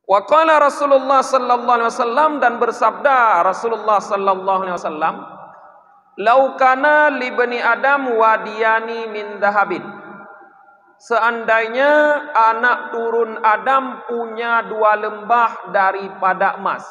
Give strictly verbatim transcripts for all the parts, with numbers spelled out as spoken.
Wa qala Rasulullah sallallahu alaihi wasallam, dan bersabda Rasulullah sallallahu alaihi wasallam, "Lau kana li bani Adam wadiyani min dhahabin." Seandainya anak turun Adam punya dua lembah daripada emas,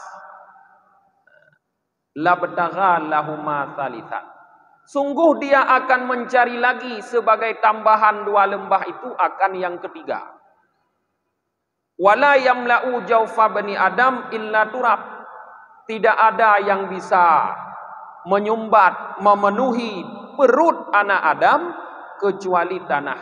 labtagha lahuma thalitha. Sungguh dia akan mencari lagi sebagai tambahan dua lembah itu akan yang ketiga. Wala yamla'u jawfa bani Adam illa turab. Tidak ada yang bisa menyumbat, memenuhi perut anak Adam kecuali tanah.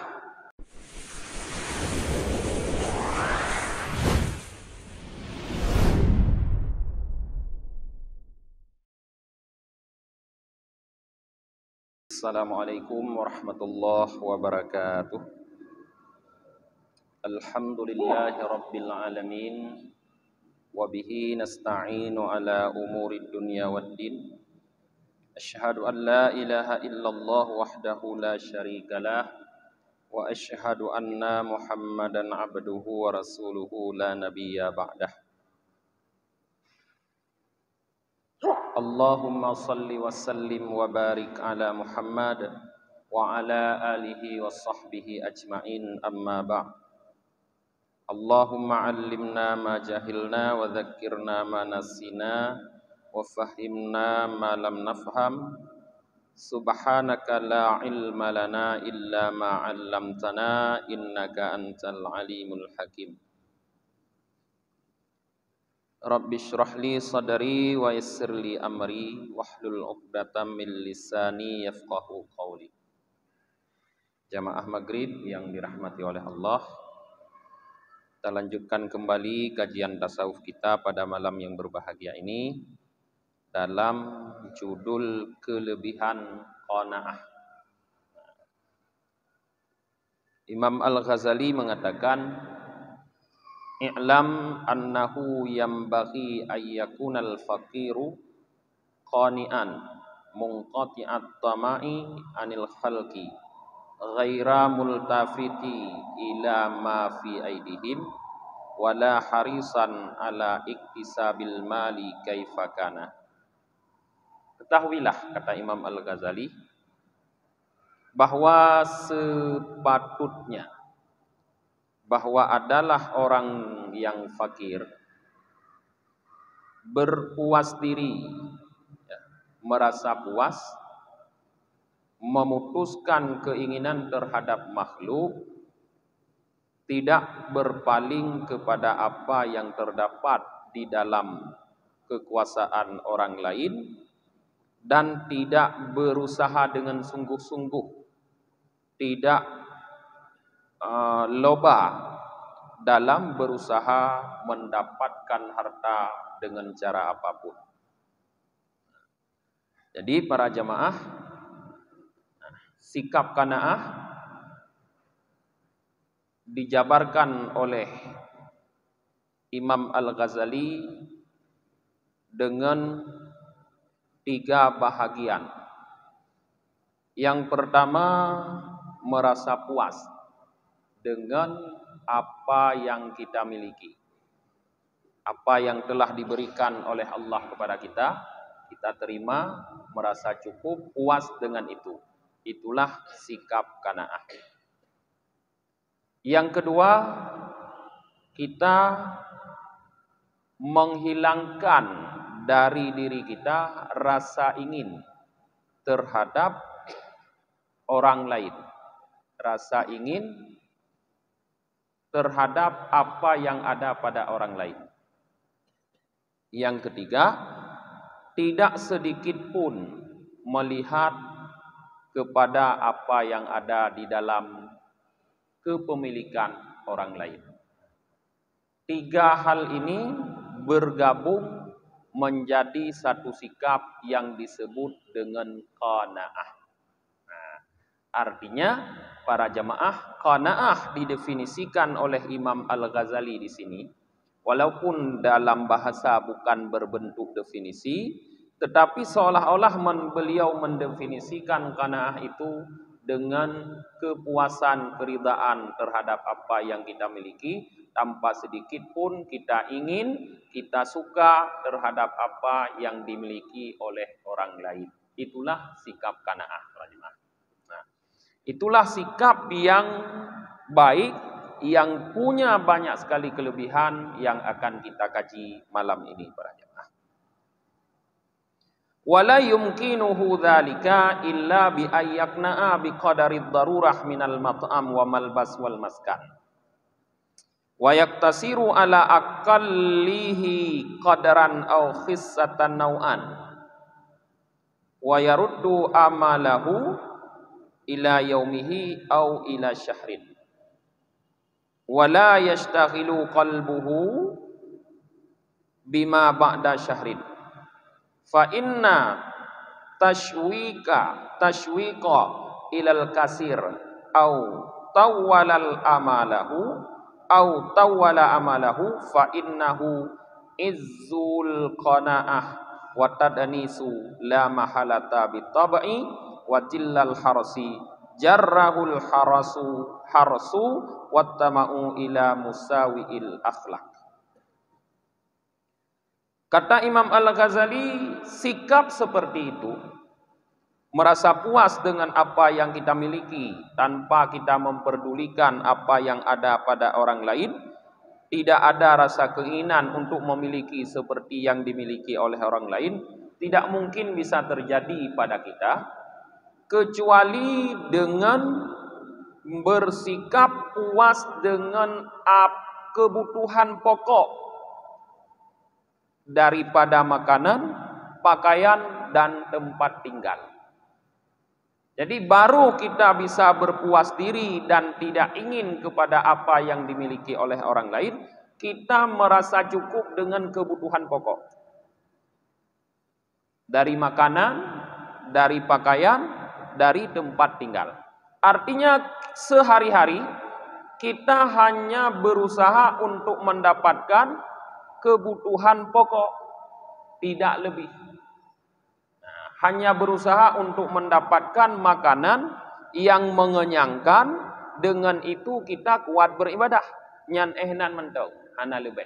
Assalamualaikum warahmatullahi wabarakatuh. Alhamdulillahi rabbil alamin, wa bihi nasta'inu ala umuri dunya waddin. Asyhadu an la ilaha illallah wahdahu la syarikalah, wa asyhadu anna Muhammadan abduhu wa rasuluhu la nabiyya ba'dah. Allahumma salli wa sallim wa barik ala Muhammad wa ala alihi wa sahbihi ajma'in, amma ba'd. Allahumma allimna ma jahilna wa dhakkirna ma nasina wa fahimna ma lam nafham. Subhanaka la ilma lana illa ma 'allamtana innaka antal alimul hakim. Rabbi shrah li sadri wa yassir li amri wahlul 'uqdatam min lisani yafqahu qawli. Jamaah Maghrib yang dirahmati oleh Allah, kita lanjutkan kembali kajian tasawuf kita pada malam yang berbahagia ini dalam judul kelebihan qanaah. Imam Al-Ghazali mengatakan, "I'lam annahu yambaghi ayyakunal faqiru qani'an munqati'at tama'i anil khalqi ghaira multafiti ila ma fi aidihim wala harisan ala iktisabil mali kaifakana." Ketahuilah, kata Imam Al-Ghazali, bahwa sepatutnya bahwa adalah orang yang fakir berpuas diri, ya, merasa puas, memutuskan keinginan terhadap makhluk, tidak berpaling kepada apa yang terdapat di dalam kekuasaan orang lain, dan tidak berusaha dengan sungguh-sungguh, tidak uh, loba dalam berusaha mendapatkan harta dengan cara apapun. Jadi para jamaah, sikap qanaah dijabarkan oleh Imam Al-Ghazali dengan tiga bahagian. Yang pertama, merasa puas dengan apa yang kita miliki, apa yang telah diberikan oleh Allah kepada kita, kita terima, merasa cukup, puas dengan itu. Itulah sikap qanaah. Yang kedua, kita menghilangkan dari diri kita rasa ingin terhadap orang lain, rasa ingin terhadap apa yang ada pada orang lain. Yang ketiga, tidak sedikit pun melihat kepada apa yang ada di dalam kepemilikan orang lain. Tiga hal ini bergabung menjadi satu sikap yang disebut dengan qanaah. Nah, artinya para jamaah, qanaah didefinisikan oleh Imam Al-Ghazali di sini, walaupun dalam bahasa bukan berbentuk definisi, tetapi seolah-olah beliau mendefinisikan qanaah itu dengan kepuasan, keridaan terhadap apa yang kita miliki, tanpa sedikit pun kita ingin, kita suka terhadap apa yang dimiliki oleh orang lain. Itulah sikap qanaah. Nah, itulah sikap yang baik, yang punya banyak sekali kelebihan yang akan kita kaji malam ini para jemaah. Wala yumkinuhu dzalika illa bi ayyakna'a bi qadarid darurah minal mat'am wa malbas wal maskan. Wa yaktasiru ala aqallihi qadaran aw khissatan naw'an wa yaruddu amalahu ila yaumihi aw ila syahrin wa la yashtaghilu qalbuhu bima ba'da syahrin fa inna tashwika tashwika ilal kasir aw tawwalal amalahu au tawwala amalahu fa innahu izzul qanaah wa tadanisu la mahalata bitab'i wa jillal harsi jarrahul harasu harsu wattama'u ila musawiil akhlaq. Kata Imam Al-Ghazali, sikap seperti itu, merasa puas dengan apa yang kita miliki tanpa kita memperdulikan apa yang ada pada orang lain, tidak ada rasa keinginan untuk memiliki seperti yang dimiliki oleh orang lain, tidak mungkin bisa terjadi pada kita kecuali dengan bersikap puas dengan kebutuhan pokok daripada makanan, pakaian, dan tempat tinggal. Jadi baru kita bisa berpuas diri dan tidak ingin kepada apa yang dimiliki oleh orang lain. Kita merasa cukup dengan kebutuhan pokok. Dari makanan, dari pakaian, dari tempat tinggal. Artinya sehari-hari kita hanya berusaha untuk mendapatkan kebutuhan pokok, tidak lebih. Hanya berusaha untuk mendapatkan makanan yang mengenyangkan, dengan itu kita kuat beribadah. Nyan ehnan mentau, hana lebih.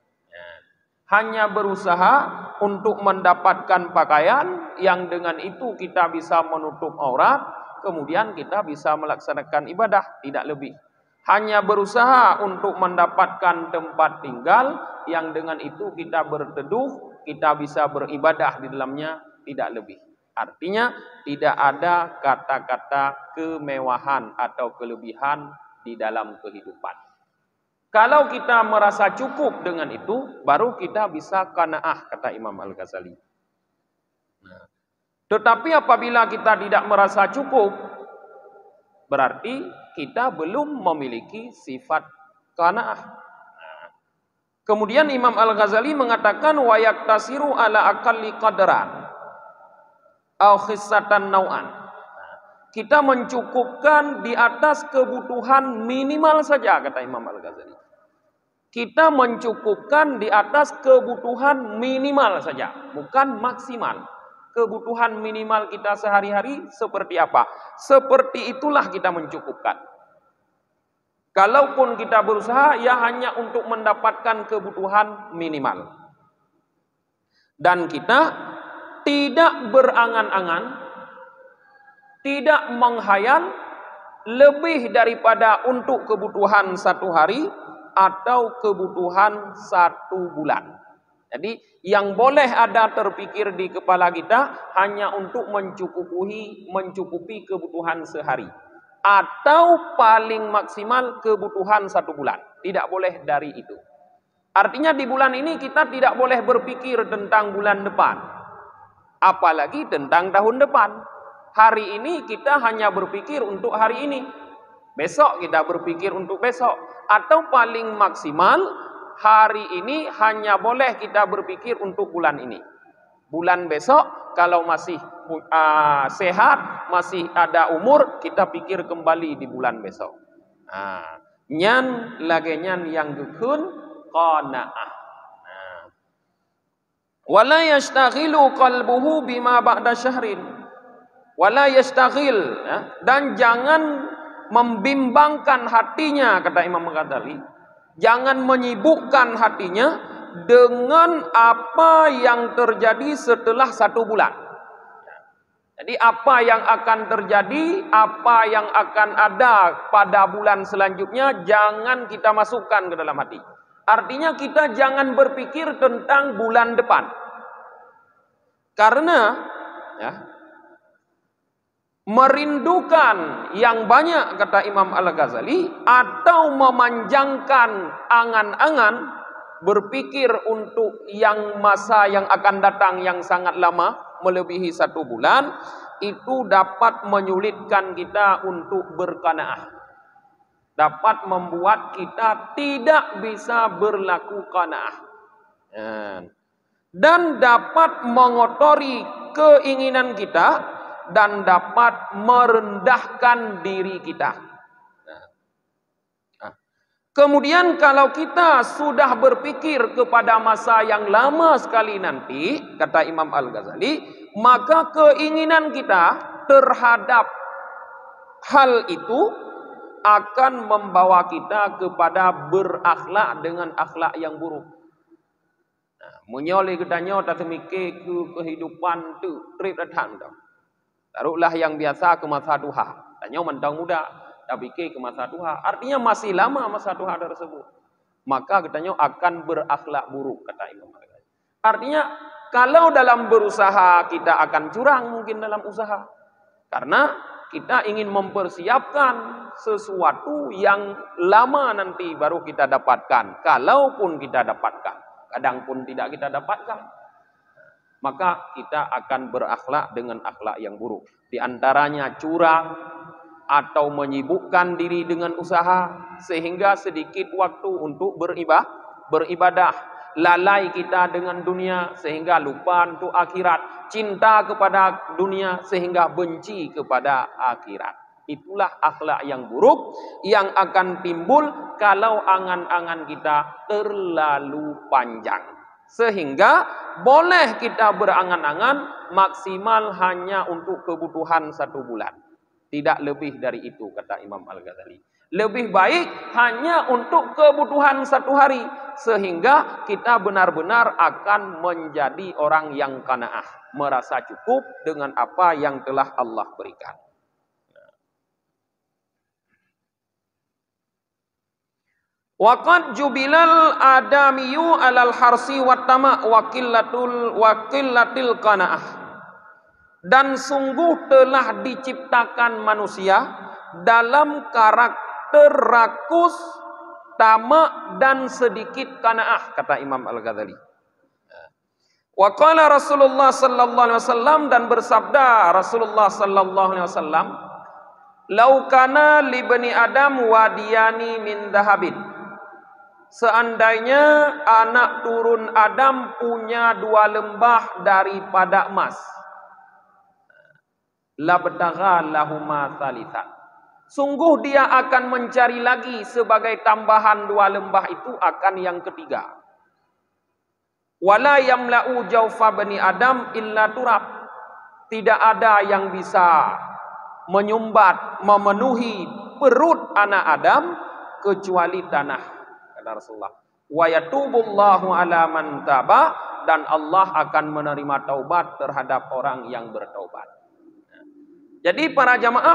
Hanya berusaha untuk mendapatkan pakaian yang dengan itu kita bisa menutup aurat, kemudian kita bisa melaksanakan ibadah, tidak lebih. Hanya berusaha untuk mendapatkan tempat tinggal yang dengan itu kita berteduh, kita bisa beribadah di dalamnya, tidak lebih. Artinya tidak ada kata-kata kemewahan atau kelebihan di dalam kehidupan. Kalau kita merasa cukup dengan itu, baru kita bisa qanaah, kata Imam Al-Ghazali. Nah, tetapi apabila kita tidak merasa cukup, berarti kita belum memiliki sifat qanaah. Nah, kemudian Imam Al-Ghazali mengatakan wa yaktasiru ala aqalli qadran au khissatan nau'an. Kita mencukupkan di atas kebutuhan minimal saja, kata Imam Al-Ghazali. Kita mencukupkan di atas kebutuhan minimal saja, bukan maksimal. Kebutuhan minimal kita sehari-hari seperti apa? Seperti itulah kita mencukupkan. Kalaupun kita berusaha, ya hanya untuk mendapatkan kebutuhan minimal. Dan kita tidak berangan-angan, tidak menghayal lebih daripada untuk kebutuhan satu hari atau kebutuhan satu bulan. Jadi yang boleh ada terpikir di kepala kita hanya untuk mencukupi mencukupi kebutuhan sehari atau paling maksimal kebutuhan satu bulan. Tidak boleh dari itu. Artinya di bulan ini kita tidak boleh berpikir tentang bulan depan, apalagi tentang tahun depan. Hari ini kita hanya berpikir untuk hari ini. Besok kita berpikir untuk besok. Atau paling maksimal hari ini hanya boleh kita berpikir untuk bulan ini. Bulan besok kalau masih uh, sehat, masih ada umur, kita pikir kembali di bulan besok. Nah, nyan lagi nyan yang gekun qanaah. Wala yashtaghilu qalbuhu bima ba'da syahrin. Wala yastaghil, ya, dan jangan membimbangkan hatinya, kata Imam Ghazali, Jangan menyibukkan hatinya dengan apa yang terjadi setelah satu bulan. Jadi apa yang akan terjadi, apa yang akan ada pada bulan selanjutnya, jangan kita masukkan ke dalam hati. Artinya kita jangan berpikir tentang bulan depan. Karena ya, merindukan yang banyak, kata Imam Al-Ghazali, atau memanjangkan angan-angan, berpikir untuk yang masa yang akan datang yang sangat lama, melebihi satu bulan, itu dapat menyulitkan kita untuk berqanaah, dapat membuat kita tidak bisa berlaku qanaah, dan dapat mengotori keinginan kita dan dapat merendahkan diri kita. Kemudian kalau kita sudah berpikir kepada masa yang lama sekali nanti, kata Imam Al-Ghazali, maka keinginan kita terhadap hal itu akan membawa kita kepada berakhlak dengan akhlak yang buruk. Nah, menyoleh ketanya tak semikir ke kehidupan tu trip datang tu. Taruhlah yang biasa ke masa duha. Tanya mentang muda, dah fikir ke masa duha. Artinya masih lama masa duha tersebut. Maka katanya akan berakhlak buruk, kata Imam Al-Ghazali. Artinya kalau dalam berusaha kita akan curang mungkin dalam usaha. Karena kita ingin mempersiapkan sesuatu yang lama nanti baru kita dapatkan. Kalaupun kita dapatkan, kadang pun tidak kita dapatkan. Maka kita akan berakhlak dengan akhlak yang buruk. Di antaranya curang atau menyibukkan diri dengan usaha sehingga sedikit waktu untuk beribadah, beribadah. Lalai kita dengan dunia sehingga lupa untuk akhirat. Cinta kepada dunia sehingga benci kepada akhirat. Itulah akhlak yang buruk yang akan timbul kalau angan-angan kita terlalu panjang. Sehingga boleh kita berangan-angan maksimal hanya untuk kebutuhan satu bulan. Tidak lebih dari itu, kata Imam Al-Ghazali. Lebih baik hanya untuk kebutuhan satu hari. Sehingga kita benar-benar akan menjadi orang yang qanaah. Merasa cukup dengan apa yang telah Allah berikan. Waqad jubilal adamiyu alal harsi wattama waqillatul waqillatil qanaah. Dan sungguh telah diciptakan manusia dalam karakter rakus, tamak dan sedikit qanaah, kata Imam Al-Ghazali. Wa qala Rasulullah sallallahu alaihi wasallam, dan bersabda Rasulullah sallallahu alaihi wasallam, "Lau kana li bani Adam wadiyani min dhahabin." Seandainya anak turun Adam punya dua lembah daripada emas, labtagha lahuma thalitha. Sungguh dia akan mencari lagi sebagai tambahan dua lembah itu akan yang ketiga. Wala yamla'u jawfa bani Adam illa turab. Tidak ada yang bisa menyumbat, memenuhi perut anak Adam kecuali tanah. Kata Rasulullah, wa yatubullahu ala man taba, dan Allah akan menerima taubat terhadap orang yang bertaubat. Jadi para jamaah,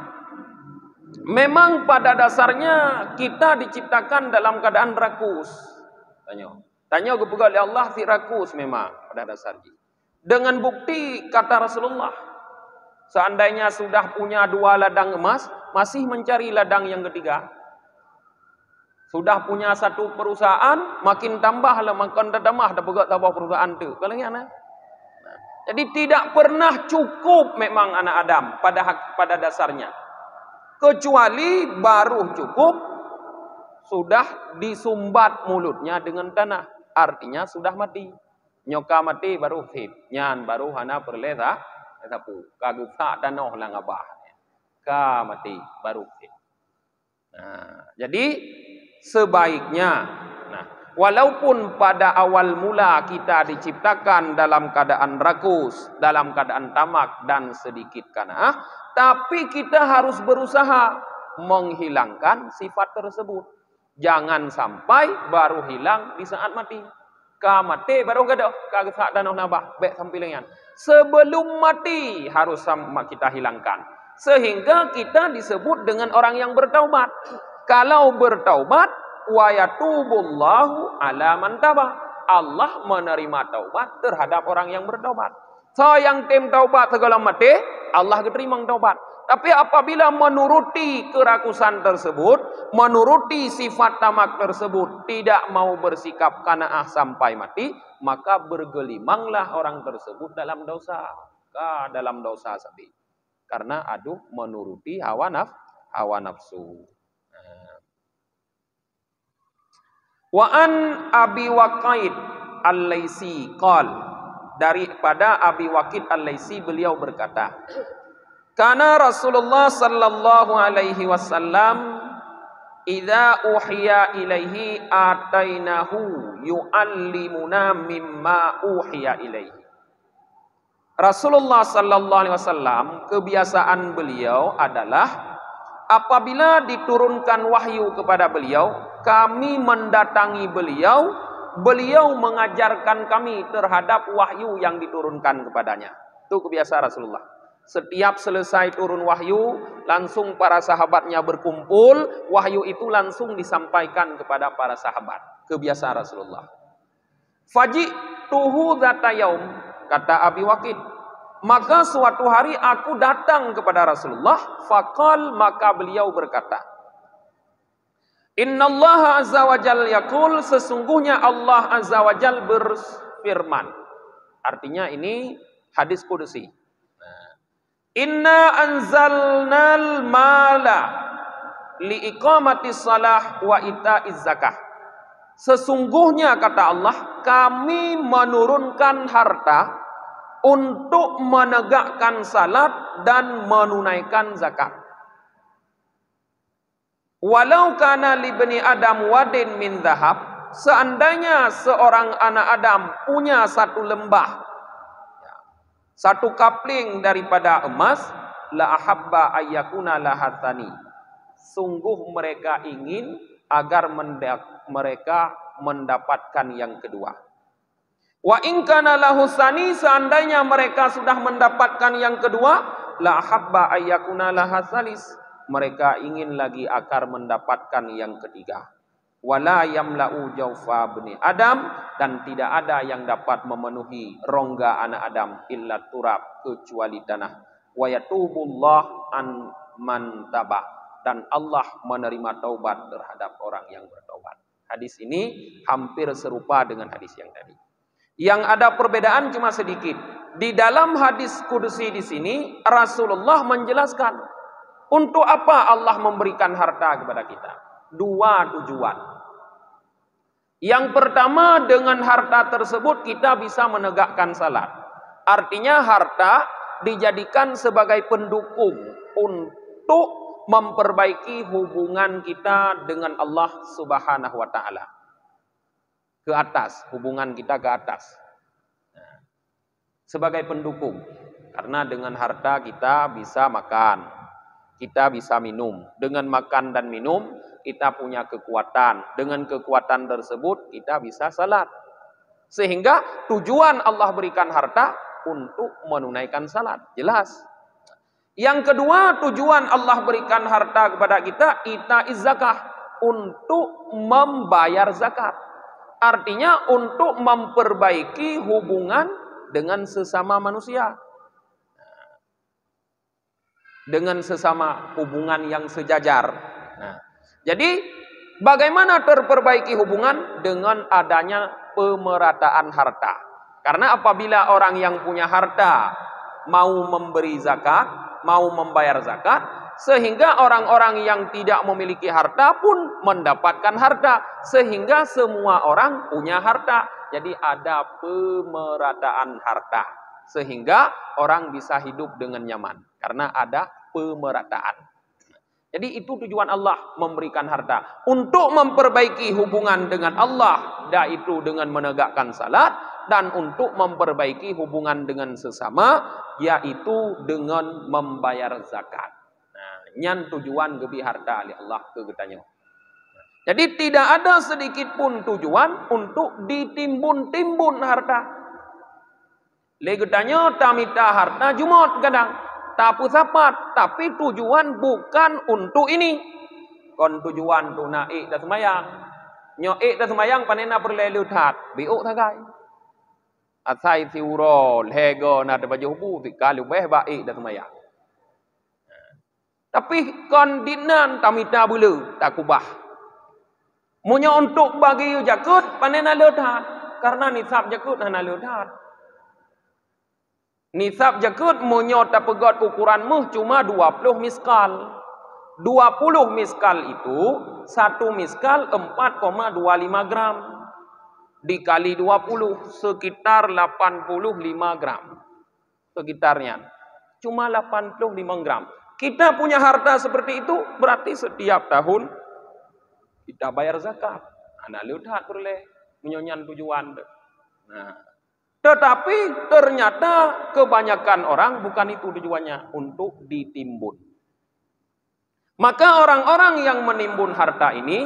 memang pada dasarnya kita diciptakan dalam keadaan rakus. Tanya, tanya kepada Allah si rakus memang pada dasarnya. Dengan bukti kata Rasulullah, seandainya sudah punya dua ladang emas, masih mencari ladang yang ketiga. Sudah punya satu perusahaan, makin tambahlah, makin terdamah dah pegak tambah perusahaan tu. Kalau ni anak. Jadi tidak pernah cukup memang anak Adam pada pada dasarnya. Kecuali baru cukup sudah disumbat mulutnya dengan tanah. Artinya sudah mati. Nyoka mati baru fit. Nyan baru hana perleta. Sapu. Kagusa tanah lang abah. Ka mati baru fit. Nah, jadi sebaiknya, nah, walaupun pada awal mula kita diciptakan dalam keadaan rakus, dalam keadaan tamak dan sedikit qanaah, tapi kita harus berusaha menghilangkan sifat tersebut. Jangan sampai baru hilang di saat mati. Ka mati baru gadoh ka saat danau nabah bek sampilingan. Sebelum mati harus sama kita hilangkan. Sehingga kita disebut dengan orang yang bertaubat. Kalau bertaubat, wa yatubullahu ala man taba. Allah menerima taubat terhadap orang yang bertaubat. So yang tim taubat segala mati, Allah keterima taubat. Tapi apabila menuruti kerakusan tersebut, menuruti sifat tamak tersebut, tidak mau bersikap qanaah sampai mati, maka bergelimanglah orang tersebut dalam dosa. Ka dalam dosa sabi. Karena aduh menuruti hawa naf, hawa nafsu. Wa an Abi Waqid Al-Laisi qal, daripada Abi Waqid Al-Laisi beliau berkata, karena Rasulullah sallallahu alaihi wasallam idza uhiya ilaihi atainahu yuallimuna mimma uhiya ilaihi. Rasulullah sallallahu alaihi wasallam kebiasaan beliau adalah apabila diturunkan wahyu kepada beliau, kami mendatangi beliau, beliau mengajarkan kami terhadap wahyu yang diturunkan kepadanya. Itu kebiasaan Rasulullah. Setiap selesai turun wahyu, langsung para sahabatnya berkumpul, wahyu itu langsung disampaikan kepada para sahabat. Kebiasaan Rasulullah. Faji'tuhu dzata yaum, kata Abi Waqid, maka suatu hari aku datang kepada Rasulullah, faqal, maka beliau berkata, Innallaha azza wa jalla yaqul, sesungguhnya Allah azza wa jalla berfirman. Artinya ini hadis qudsi. Inna anzalnal mala liiqamatis salah wa ita'iz zakah. Sesungguhnya kata Allah, kami menurunkan harta untuk menegakkan salat dan menunaikan zakat. Walau kana libni Adam wadin min dhahab, seandainya seorang anak Adam punya satu lembah, satu kapling daripada emas, la ahabba ayyakuna lahatani. Sungguh mereka ingin agar mendak, mereka mendapatkan yang kedua. Wa in kana lahusani, seandainya mereka sudah mendapatkan yang kedua, la ahabba ayyakuna lahasalis. Mereka ingin lagi agar mendapatkan yang ketiga. Wala yamla'u jawfa bani Adam, dan tidak ada yang dapat memenuhi rongga anak Adam illa turab, kecuali tanah. Wa yatubullah an man taba, dan Allah menerima taubat terhadap orang yang bertaubat. Hadis ini hampir serupa dengan hadis yang tadi. Yang ada perbedaan cuma sedikit. Di dalam hadis qudsi di sini Rasulullah menjelaskan untuk apa Allah memberikan harta kepada kita. Dua tujuan. Yang pertama, dengan harta tersebut kita bisa menegakkan salat. Artinya harta dijadikan sebagai pendukung untuk memperbaiki hubungan kita dengan Allah Subhanahu wa taala. Ke atas, hubungan kita ke atas. Nah, sebagai pendukung. Karena dengan harta kita bisa makan, kita bisa minum. Dengan makan dan minum kita punya kekuatan. Dengan kekuatan tersebut kita bisa salat. Sehingga tujuan Allah berikan harta untuk menunaikan salat. Jelas. Yang kedua, tujuan Allah berikan harta kepada kita, ita'iz zakah, untuk membayar zakat. Artinya untuk memperbaiki hubungan dengan sesama manusia. Dengan sesama hubungan yang sejajar. Nah, jadi bagaimana terperbaiki hubungan? Dengan adanya pemerataan harta. Karena apabila orang yang punya harta mau memberi zakat, mau membayar zakat, sehingga orang-orang yang tidak memiliki harta pun mendapatkan harta, sehingga semua orang punya harta. Jadi ada pemerataan harta, sehingga orang bisa hidup dengan nyaman karena ada pemerataan. Jadi itu tujuan Allah memberikan harta, untuk memperbaiki hubungan dengan Allah, yaitu dengan menegakkan salat, dan untuk memperbaiki hubungan dengan sesama, yaitu dengan membayar zakat. Nah, nyan tujuan gebi harta oleh Allah ke getanya. Jadi tidak ada sedikit pun tujuan untuk ditimbun-timbun harta. Legetanya tamita harta jumot kadang. Tapu sapat. Tapi tujuan bukan untuk ini. Kon tujuan tu naik dah semayang. Nyoik dah semayang panena berlelu tat. Biuk tagai. Asai siuro lego na baju hubu. Kalau beh baik dah semayang. Tapi kon dinan tamita bulu. Tak kubah. Munya untuk bagi jakut panena leuthat. Karena nisab jakut hana leuthat. Nisab jakut munya tak pegot ukuranmu cuma dua puluh miskal. dua puluh miskal itu satu miskal empat koma dua lima gram. Dikali dua puluh sekitar delapan puluh lima gram. Sekitarnya. Cuma delapan puluh lima gram. Kita punya harta seperti itu berarti setiap tahun kita bayar zakat. Anak leuthat boleh menyonyan tujuan. Nah, tetapi ternyata kebanyakan orang bukan itu tujuannya, untuk ditimbun. Maka orang-orang yang menimbun harta ini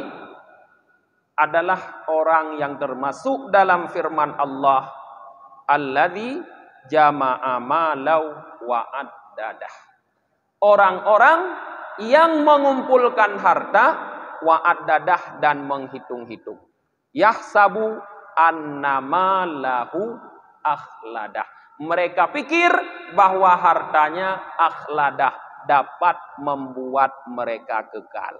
adalah orang yang termasuk dalam firman Allah, alladzi jama'a malau wa addadah. Orang-orang yang mengumpulkan harta wa addadah dan menghitung-hitung. Yahsabu annama lahu akhladah. Mereka pikir bahwa hartanya akhladah, dapat membuat mereka kekal.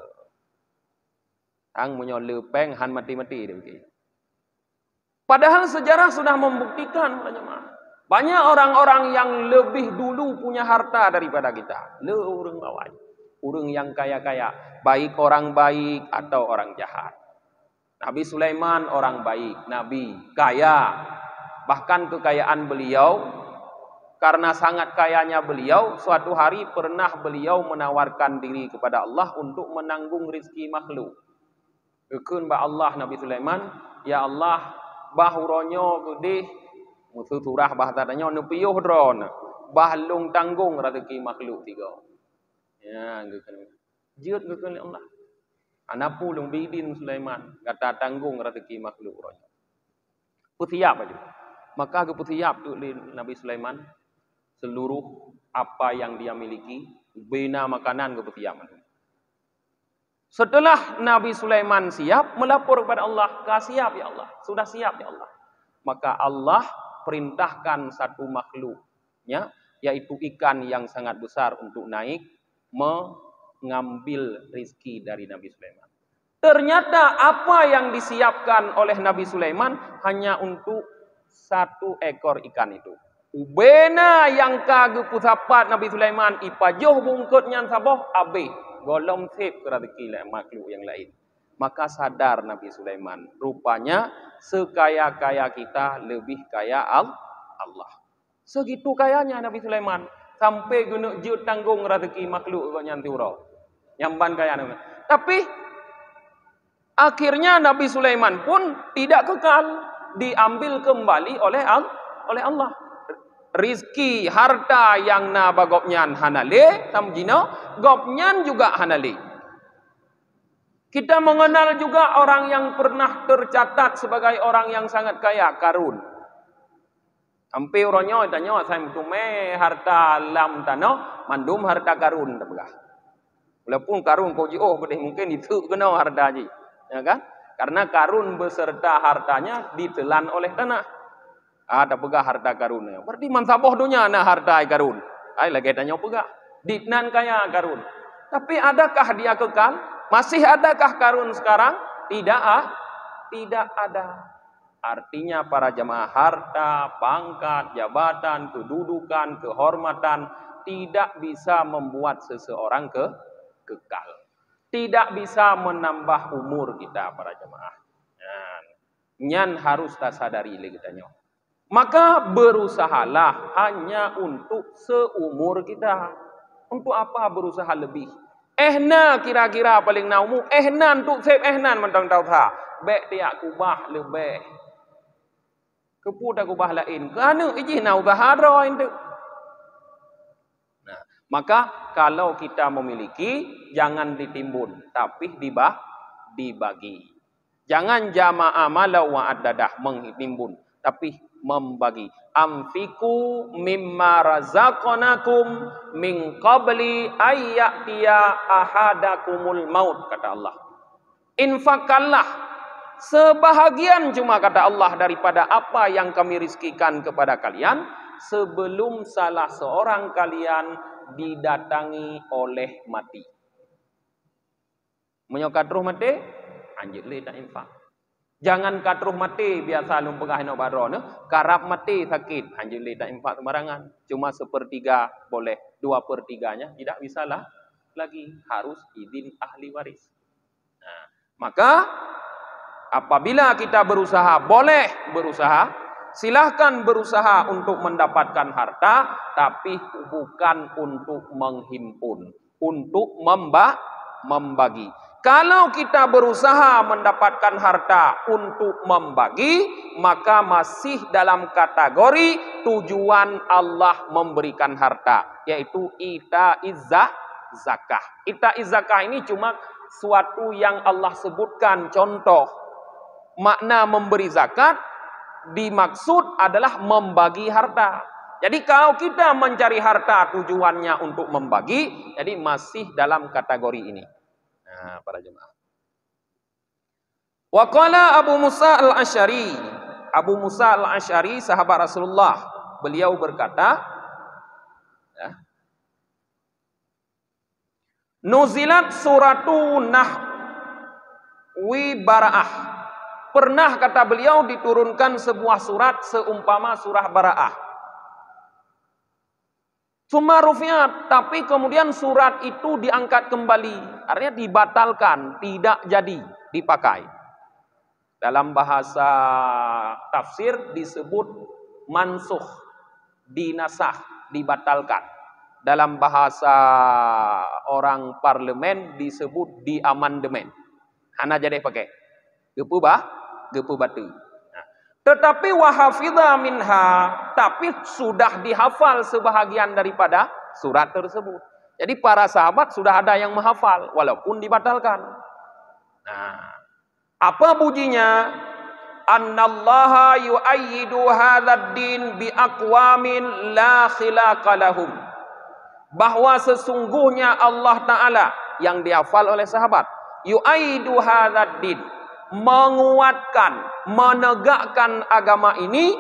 Ang munyo lepeng han mati-mati dia begini. Padahal sejarah sudah membuktikan banyak orang-orang yang lebih dulu punya harta daripada kita. Le orang bawah. Orang yang kaya-kaya, baik orang baik atau orang jahat. Nabi Sulaiman orang baik, nabi kaya. Bahkan kekayaan beliau, karena sangat kayanya beliau, suatu hari pernah beliau menawarkan diri kepada Allah untuk menanggung rezeki makhluk. Ekun ba Allah Nabi Sulaiman, ya Allah, bahuronyo gede, musuh surah bahasanya nepiyuh dron, bahlung tanggung rezeki makhluk tiga. Ya, gekun. Jut gekun Allah. Anapu lung bidin Sulaiman, kata tanggung rezeki makhluk ronyo. Putiap aja. Maka keputiap tu Nabi Sulaiman seluruh apa yang dia miliki, bina makanan keputiap. Setelah Nabi Sulaiman siap melapor kepada Allah, "Ka siap ya Allah, sudah siap ya Allah." Maka Allah perintahkan satu makhluknya, yaitu ikan yang sangat besar untuk naik mengambil rezeki dari Nabi Sulaiman. Ternyata apa yang disiapkan oleh Nabi Sulaiman hanya untuk satu ekor ikan itu. Ubena yang kagu pusapat Nabi Sulaiman ipajoh bungkutnya saboh abe golom sip rezeki makhluk yang lain. Maka sadar Nabi Sulaiman, rupanya sekaya-kaya kita lebih kaya Allah. Segitu kayanya Nabi Sulaiman sampai guna jut tanggung rezeki makhluk yang tiuro. Nyamban kaya Nabi. Tapi akhirnya Nabi Sulaiman pun tidak kekal, diambil kembali oleh oleh Allah. Rizki harta yang na bagopnyan hanale tamjino, gopnyan juga hanale. Kita mengenal juga orang yang pernah tercatat sebagai orang yang sangat kaya, Karun. Ampe oronyo tanya saya tume harta lam tano, mandum harta Karun tablah. Walaupun Karun ko oh boleh mungkin itu kena harta ji. Ya kan? Karena Karun beserta hartanya ditelan oleh tanah. Ada pegah harta Karun. Berarti mansaboh dunia na harta Karun. Ai lagi tanya pegah. Ditnan kaya Karun. Tapi adakah dia kekal? Masih adakah Karun sekarang? Tidak ah. Tidak ada. Artinya para jemaah harta, pangkat, jabatan, kedudukan, kehormatan tidak bisa membuat seseorang ke kekal. Tidak bisa menambah umur kita para jemaah. Nyan harus tak sadari lagi tanya. Maka berusahalah hanya untuk seumur kita. Untuk apa berusaha lebih? Ehna kira-kira paling naumu. Ehnan untuk sep ehnan mentang tahu tak. Bek tiak kubah lebih. Kepu tak kubah lain. Kerana ijih nau bahara itu. Nah, maka kalau kita memiliki, jangan ditimbun. Tapi dibah, dibagi. Jangan jama'a malau wa addadah, menghimpun, tapi membagi. Amfiku mimma razaqnakum min qabli ayyatiya ahadakumul maut, kata Allah. Infakkanlah sebahagian cuma, kata Allah, daripada apa yang kami rizkikan kepada kalian sebelum salah seorang kalian didatangi oleh mati. Menyokat roh mati, anjir le tak infak. Jangan katruh mati biasa lum pegah no baro ne, karap mati sakit, anjir le tak infak sembarangan. Cuma sepertiga boleh, dua pertiganya tidak bisalah lagi, harus izin ahli waris. Nah, maka apabila kita berusaha, boleh berusaha, silahkan berusaha untuk mendapatkan harta, tapi bukan untuk menghimpun, untuk memba membagi. Kalau kita berusaha mendapatkan harta untuk membagi, maka masih dalam kategori tujuan Allah memberikan harta, yaitu ita izzah zakah. Ita izzakah ini cuma suatu yang Allah sebutkan contoh. Makna memberi zakat dimaksud adalah membagi harta. Jadi kalau kita mencari harta tujuannya untuk membagi, jadi masih dalam kategori ini. Nah, para jemaah. Wa qala Abu Musa al-Asy'ari, Abu Musa al-Asy'ari sahabat Rasulullah, beliau berkata, ya, nuzilat suratu Nahwi Bara'ah. Pernah, kata beliau, diturunkan sebuah surat seumpama surah Bara'ah. Summa rufiat, tapi kemudian surat itu diangkat kembali, artinya dibatalkan, tidak jadi dipakai. Dalam bahasa tafsir disebut mansukh, dinasah, dibatalkan. Dalam bahasa orang parlemen disebut diamandemen. Hana jadi pakai. Gepu bah, gepu batu. Tetapi wahafidha minha, tapi sudah dihafal sebahagian daripada surat tersebut. Jadi para sahabat sudah ada yang menghafal walaupun dibatalkan. Nah, apa bunyinya? Annallaha yu'ayyidu hadzal din bi aqwamin la khilaqa lahum. Bahwa sesungguhnya Allah Ta'ala yang dihafal oleh sahabat, yu'ayyidu hadzal din, menguatkan, menegakkan agama ini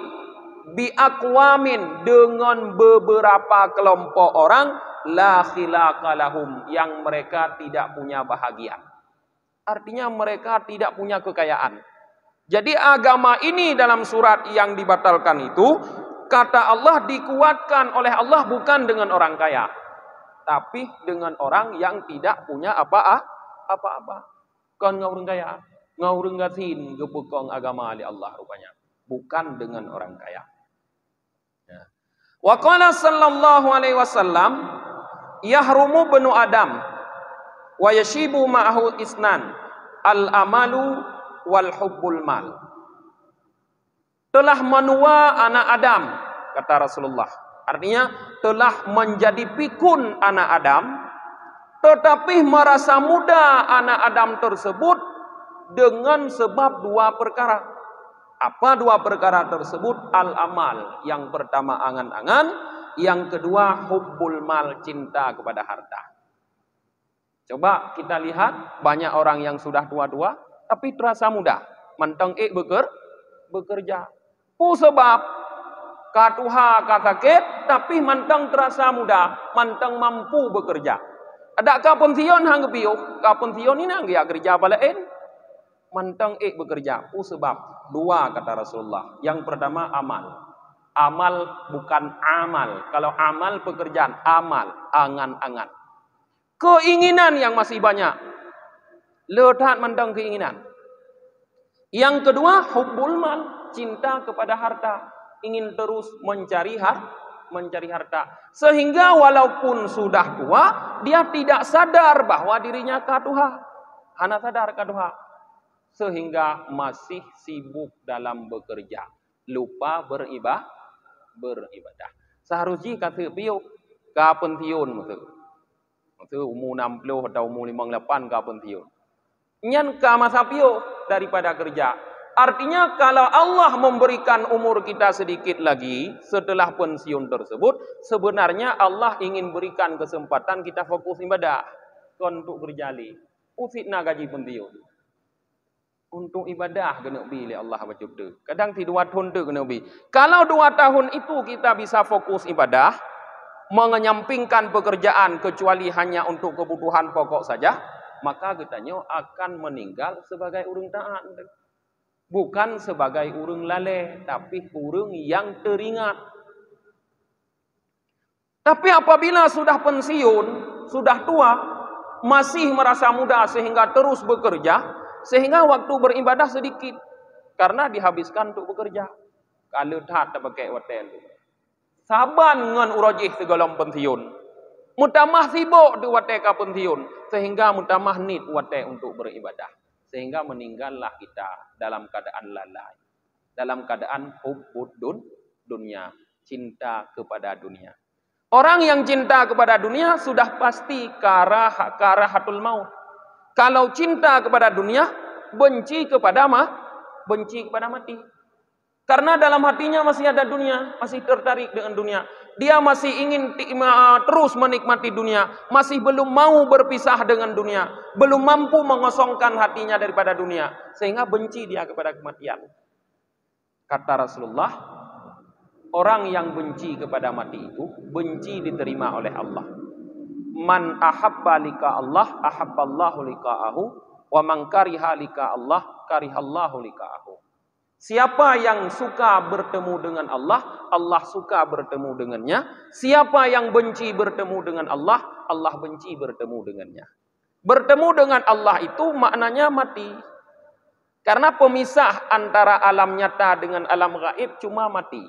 biaqwamin, dengan beberapa kelompok orang, la khilaqa lahum, yang mereka tidak punya bahagia. Artinya mereka tidak punya kekayaan. Jadi agama ini dalam surat yang dibatalkan itu, kata Allah, dikuatkan oleh Allah bukan dengan orang kaya, tapi dengan orang yang tidak punya apa apa-apa. Kan orang kaya, ngaurung gasin gebekong agama ali Allah rupanya, bukan dengan orang kaya. Ya. Wa qala sallallahu alaihi wasallam, yahrumu banu adam wa yashibu ma'ahu isnan, al amalu wal hubbul mal. Telah menua anak Adam, kata Rasulullah. Artinya telah menjadi pikun anak Adam, tetapi merasa muda anak Adam tersebut dengan sebab dua perkara. Apa dua perkara tersebut? Al-amal, yang pertama angan-angan, yang kedua hubbul mal, cinta kepada harta. Coba kita lihat, banyak orang yang sudah tua-tua tapi terasa muda, mentang ik beker, bekerja. Pu sebab katuha katakit tapi mentang terasa muda, mentang mampu bekerja. Ada kapension hang piu, kapension ini hang ya kerja balain. Mantang ik bekerja. Oh, sebab dua, kata Rasulullah. Yang pertama amal. Amal bukan amal. Kalau amal pekerjaan, amal, angan-angan. Keinginan yang masih banyak. Letak mantang keinginan. Yang kedua, hubbul mal, cinta kepada harta. Ingin terus mencari harta, mencari harta. Sehingga walaupun sudah tua, dia tidak sadar bahwa dirinya kaduha. Hana sadar kaduha. Sehingga masih sibuk dalam bekerja, lupa beribadah, beribadah. Seharusnya kata piu kapention betul. Betul umur enam puluh atau umur lima puluh lapan kapention. Nyan ka masa piyo daripada kerja. Artinya kalau Allah memberikan umur kita sedikit lagi setelah pensiun tersebut, sebenarnya Allah ingin berikan kesempatan kita fokus ibadah. Untuk berjali. Usitna gaji pensiun. Untuk ibadah kena bi oleh Allah bercipta. Kadang ti dua tahun tu kena bi. Kalau dua tahun itu kita bisa fokus ibadah, mengenyampingkan pekerjaan kecuali hanya untuk kebutuhan pokok saja, maka kitanya akan meninggal sebagai urang taat. Bukan sebagai urang lalai, tapi urang yang teringat. Tapi apabila sudah pensiun, sudah tua, masih merasa muda sehingga terus bekerja, sehingga waktu beribadah sedikit. Karena dihabiskan untuk bekerja. Kalau tak pakai hotel. Saban ngan urajih segala pensiun. Mutamah sibuk di wate ka pensiun. Sehingga mutamah nit wate untuk beribadah. Sehingga meninggallah kita dalam keadaan lalai. Dalam keadaan hubbud dun, dunia. Cinta kepada dunia. Orang yang cinta kepada dunia sudah pasti karah karahatul maut. Kalau cinta kepada dunia, benci kepada ma, benci kepada mati. Karena dalam hatinya masih ada dunia, masih tertarik dengan dunia. Dia masih ingin terus menikmati dunia, masih belum mau berpisah dengan dunia, belum mampu mengosongkan hatinya daripada dunia, sehingga benci dia kepada kematian. Kata Rasulullah, orang yang benci kepada mati itu, benci diterima oleh Allah. Man ahabba lika Allah, ahabballahu lika'ahu, wa man kariha lika Allah, karihallahu lika'ahu. Siapa yang suka bertemu dengan Allah, Allah suka bertemu dengannya. Siapa yang benci bertemu dengan Allah, Allah benci bertemu dengannya. Bertemu dengan Allah itu maknanya mati. Karena pemisah antara alam nyata dengan alam gaib cuma mati.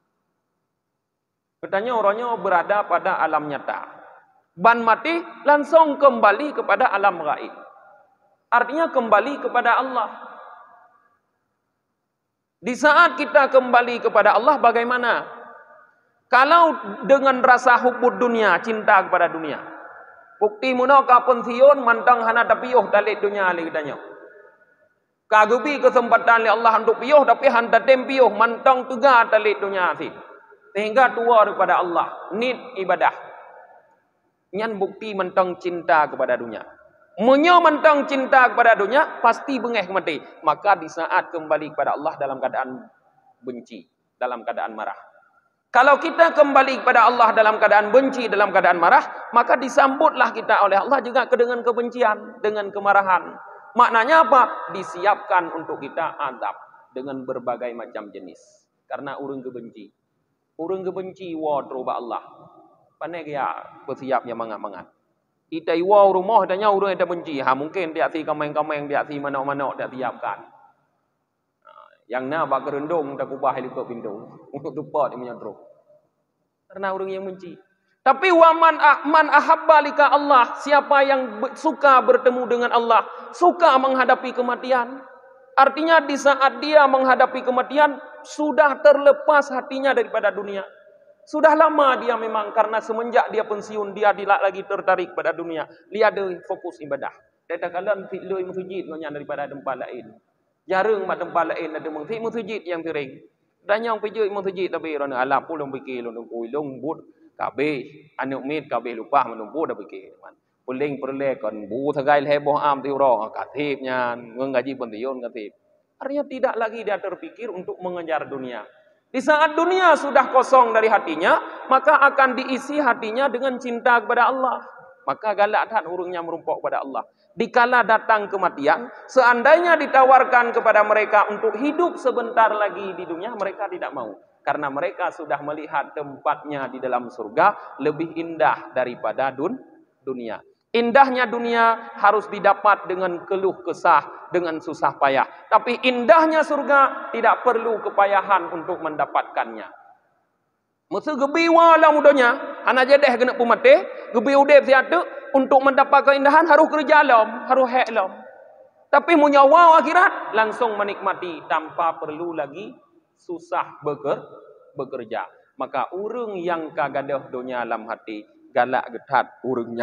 Katanya orangnya berada pada alam nyata. Ban mati langsung kembali kepada alam gaib. Artinya kembali kepada Allah. Di saat kita kembali kepada Allah bagaimana? Kalau dengan rasa hubbud dunia, cinta kepada dunia. Bukti muna ka pensiun mantang hana tapiyuh dalit dunia ali katanya. Kagupi kesempatan li Allah untuk piyuh tapi hanta tempiyuh mantang tuga dalit dunia si. Sehingga tua kepada Allah, nit ibadah. Nyan bukti mentang cinta kepada dunia. Munyo mentang cinta kepada dunia, pasti bengeh mati. Maka di saat kembali kepada Allah dalam keadaan benci, dalam keadaan marah. Kalau kita kembali kepada Allah dalam keadaan benci, dalam keadaan marah, maka disambutlah kita oleh Allah juga dengan kebencian, dengan kemarahan. Maknanya apa? Disiapkan untuk kita azab dengan berbagai macam jenis. Karena urang kebenci. Urang kebenci wa teruba Allah. Pandai kaya bersiapnya mangat-mangat. Kita iwa rumah tanya urang ada benci. Ha mungkin dia si kameng-kameng, dia si mana-mana dia siapkan. Yang na bak kerendung tak ubah helikop pintu untuk tupat yang menyandruk. Karena orang yang benci. Tapi waman man ahabba lika Allah, siapa yang suka bertemu dengan Allah, suka menghadapi kematian. Artinya di saat dia menghadapi kematian sudah terlepas hatinya daripada dunia. Sudah lama dia memang karena semenjak dia pensiun dia tidak lagi tertarik pada dunia. Dia ada fokus ibadah. Dia tak kalah filoi masjid banyak daripada tempat lain. Jarang mak tempat lain ada mengfi masjid yang sering. Dan yang pergi masjid tapi rana alam pun fikir long long but kabe anu mit kabe lupa menumpu dah fikir man. Puling perle kon bu sagai heboh am tiuro katibnya mengaji pensiun katib. Artinya tidak lagi dia terpikir untuk mengejar dunia. Di saat dunia sudah kosong dari hatinya, maka akan diisi hatinya dengan cinta kepada Allah. Maka galak dan urungnya merumpok kepada Allah. Dikala datang kematian, seandainya ditawarkan kepada mereka untuk hidup sebentar lagi di dunia, mereka tidak mau. Karena mereka sudah melihat tempatnya di dalam surga lebih indah daripada dun, dunia. Indahnya dunia harus didapat dengan keluh kesah, dengan susah payah. Tapi indahnya surga tidak perlu kepayahan untuk mendapatkannya. Masa gebi wala mudanya, anak jedeh kena pumate, gebi udep siatu untuk mendapat keindahan harus kerja alam, harus hek alam. Tapi munyawa akhirat langsung menikmati tanpa perlu lagi susah beker, bekerja. Maka urung yang kagadah dunia alam hati galak getat urungnya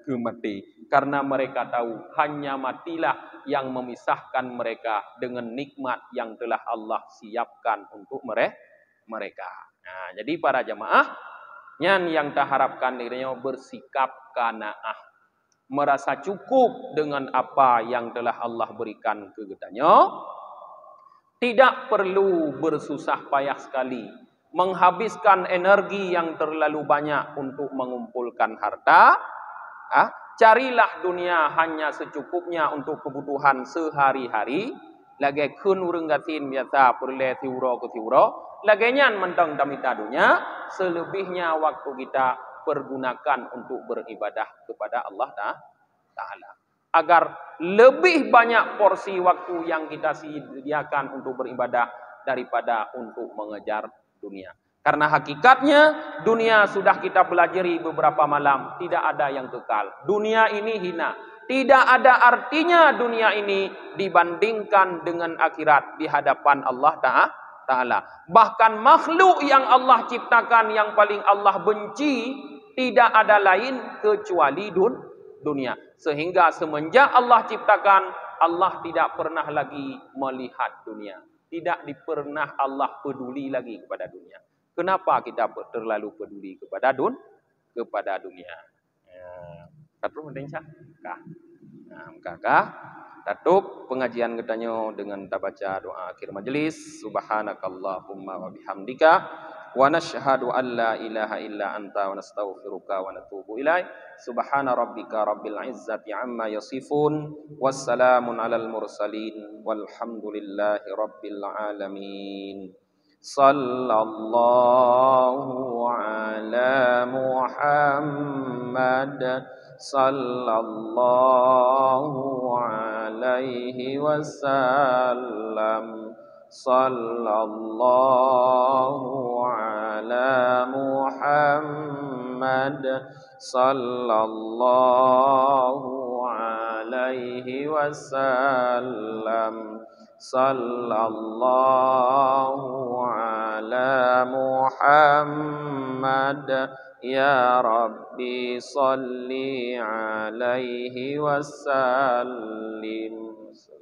ke mati. Karena mereka tahu hanya matilah yang memisahkan mereka dengan nikmat yang telah Allah siapkan untuk mereka. Nah, jadi para jamaah, nyan yang tak harapkan dirinya bersikap qanaah, merasa cukup dengan apa yang telah Allah berikan ke kitanya. Tidak perlu bersusah payah sekali, menghabiskan energi yang terlalu banyak untuk mengumpulkan harta. Ah, carilah dunia hanya secukupnya untuk kebutuhan sehari-hari. Lagi kun urang gatin biasa perle tiuro ke tiuro. Lagi nyan mentang damita dunia. Selebihnya waktu kita pergunakan untuk beribadah kepada Allah Ta'ala. Agar lebih banyak porsi waktu yang kita sediakan untuk beribadah daripada untuk mengejar dunia. Karena hakikatnya dunia sudah kita pelajari beberapa malam, tidak ada yang kekal. Dunia ini hina. Tidak ada artinya dunia ini dibandingkan dengan akhirat di hadapan Allah Ta'ala. Bahkan makhluk yang Allah ciptakan yang paling Allah benci tidak ada lain kecuali dun, dunia. Sehingga semenjak Allah ciptakan, Allah tidak pernah lagi melihat dunia. Tidak pernah Allah peduli lagi kepada dunia. Kenapa kita terlalu peduli kepada dun, kepada dunia? Katup mendengar kah? Nah, kakak, tutup pengajian kita dengan tabaca doa akhir majelis. Subhanakallahumma wa bihamdika wa nashhadu an la ilaha illa anta wa nastaghfiruka wa natubu ilaik. Subhana rabbika rabbil izzati amma yasifun. Wassalamun alal mursalin. Walhamdulillahi rabbil alamin. Sallallahu ala Muhammad sallallahu alaihi wasallam. Sallallahu ala Muhammad sallallahu alaihi wasallam. Sallallahu ala Muhammad. Ya Rabbi salli alaihi wasallim.